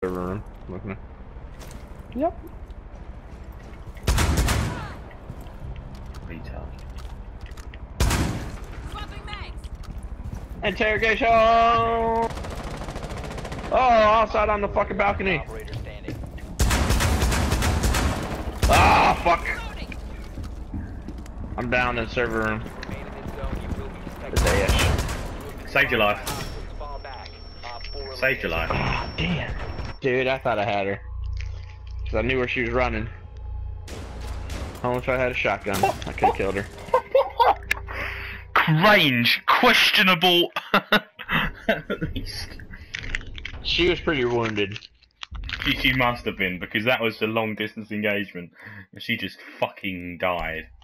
server room. Looking. Yep. Retard. Interrogation! Oh, outside on the fucking balcony. Ah, fuck! I'm down in the server room. The dash. Saved your life. Saved your life. Ah, damn. Dude, I thought I had her. Cause I knew where she was running. Only if I had a shotgun, I could have killed her. Range questionable. At least. She was pretty wounded. She must have been, because that was a long distance engagement and she just fucking died.